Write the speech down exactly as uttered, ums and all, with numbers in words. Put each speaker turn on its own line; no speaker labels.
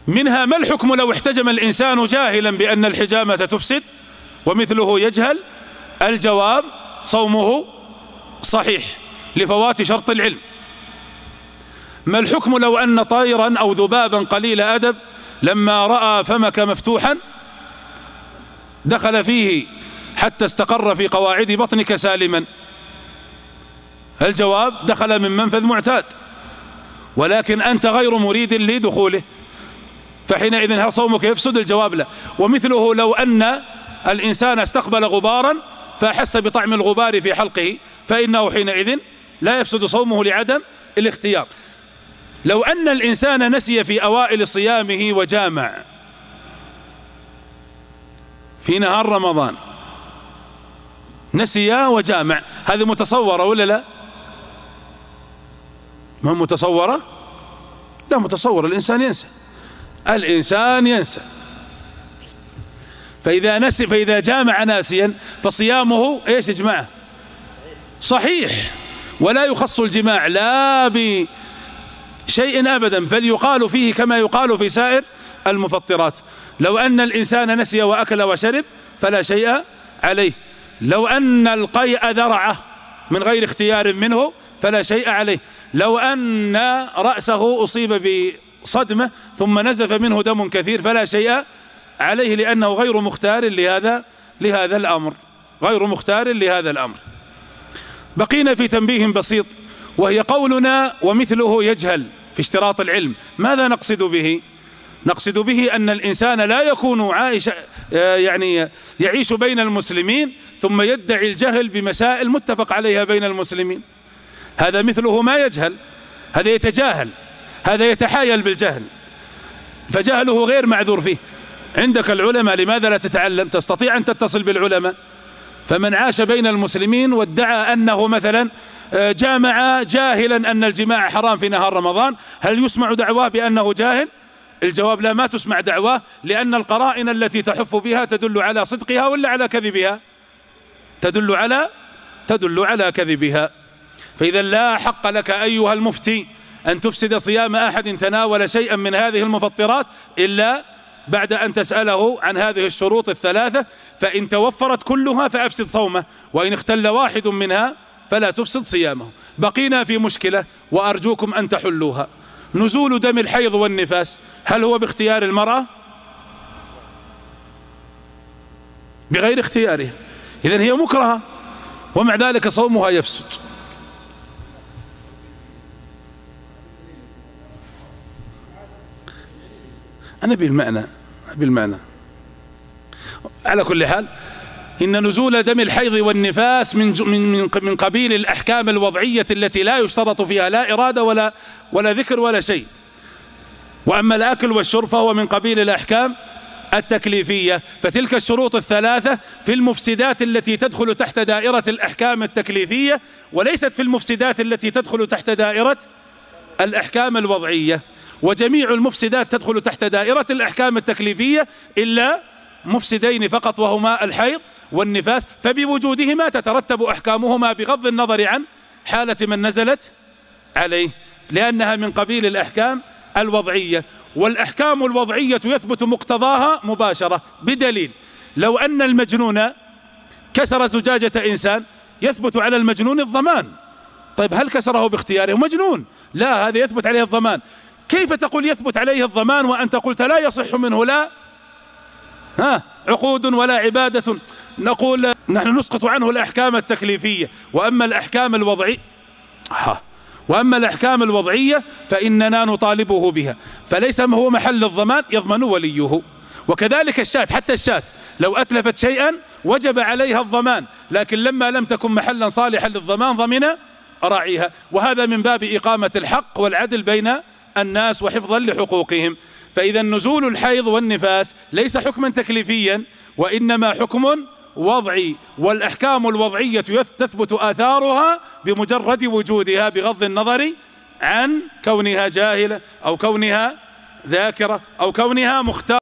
منها: ما الحكم لو احتجم الإنسان جاهلا بأن الحجامة تفسد ومثله يجهل؟ الجواب: صومه صحيح لفوات شرط العلم. ما الحكم لو أن طيرا أو ذبابا قليل أدب لما رأى فمك مفتوحا دخل فيه حتى استقر في قواعد بطنك سالما؟ الجواب: دخل من منفذ معتاد، ولكن أنت غير مريد لدخوله، فحينئذ هل صومك يفسد؟ الجواب: لا. ومثله لو أن الإنسان استقبل غبارا فأحس بطعم الغبار في حلقه فإنه حينئذ لا يفسد صومه لعدم الاختيار. لو أن الإنسان نسي في أوائل صيامه وجامع في نهار رمضان، نسي وجامع، هذه متصورة ولا لا؟ ما متصورة؟ لا متصورة، الإنسان ينسى، الإنسان ينسى. فإذا نسي فإذا جامع ناسيا فصيامه ايش يا جماعة؟ صحيح، ولا يخص الجماع لا بشيء أبدا، بل يقال فيه كما يقال في سائر المفطرات. لو أن الإنسان نسي وأكل وشرب فلا شيء عليه، لو أن القيء ذرعه من غير اختيار منه فلا شيء عليه، لو أن رأسه أصيب بصدمة ثم نزف منه دم كثير فلا شيء عليه، لأنه غير مختار لهذا لهذا الأمر، غير مختار لهذا الأمر. بقينا في تنبيه بسيط، وهي قولنا ومثله يجهل في اشتراط العلم. ماذا نقصد به؟ نقصد به أن الإنسان لا يكون عائش يعني يعيش بين المسلمين ثم يدعي الجهل بمسائل متفق عليها بين المسلمين. هذا مثله ما يجهل، هذا يتجاهل، هذا يتحايل بالجهل، فجهله غير معذور فيه. عندك العلماء، لماذا لا تتعلم؟ تستطيع أن تتصل بالعلماء. فمن عاش بين المسلمين وادعى أنه مثلا جامع جاهلا أن الجماع حرام في نهار رمضان، هل يسمع دعواه بأنه جاهل؟ الجواب: لا، ما تسمع دعواه، لأن القرائن التي تحف بها تدل على صدقها ولا على كذبها؟ تدل على تدل على كذبها. فإذا لا حق لك أيها المفتي أن تفسد صيام أحد تناول شيئا من هذه المفطرات إلا بعد أن تسأله عن هذه الشروط الثلاثة، فإن توفرت كلها فأفسد صومه، وإن اختل واحد منها فلا تفسد صيامه. بقينا في مشكلة وأرجوكم أن تحلوها: نزول دم الحيض والنفاس، هل هو باختيار المرأة؟ بغير اختيارها، إذن هي مكرهة ومع ذلك صومها يفسد. أنا بالمعنى بالمعنى على كل حال، إن نزول دم الحيض والنفاس من من من قبيل الأحكام الوضعية التي لا يشترط فيها لا إرادة ولا ولا ذكر ولا شيء. وأما الأكل والشرب فهو من قبيل الأحكام التكليفية. فتلك الشروط الثلاثة في المفسدات التي تدخل تحت دائرة الأحكام التكليفية، وليست في المفسدات التي تدخل تحت دائرة الأحكام الوضعية. وجميع المفسدات تدخل تحت دائرة الأحكام التكليفية إلا مفسدين فقط، وهما الحيض والنفاس، فبوجودهما تترتب أحكامهما بغض النظر عن حالة من نزلت عليه، لأنها من قبيل الأحكام الوضعية. والأحكام الوضعية يثبت مقتضاها مباشرة، بدليل: لو أن المجنون كسر زجاجة إنسان يثبت على المجنون الضمان. طيب هل كسره باختياره؟ مجنون، لا، هذا يثبت عليه الضمان. كيف تقول يثبت عليه الضمان وأنت قلت لا يصح منه لا ها عقود ولا عبادة؟ نقول نحن نسقط عنه الأحكام التكليفية، وأما الأحكام الوضعية وأما الأحكام الوضعية فإننا نطالبه بها، فليس هو محل الضمان، يضمن وليه. وكذلك الشاة، حتى الشاة لو أتلفت شيئا وجب عليها الضمان، لكن لما لم تكن محلا صالحا للضمان ضمن راعيها. وهذا من باب إقامة الحق والعدل بين الناس وحفظا لحقوقهم. فإذا نزول الحيض والنفاس ليس حكما تكليفيا، وإنما حكم وضعي، والأحكام الوضعية تثبت آثارها بمجرد وجودها بغض النظر عن كونها جاهلة أو كونها ذاكرة أو كونها مختارة.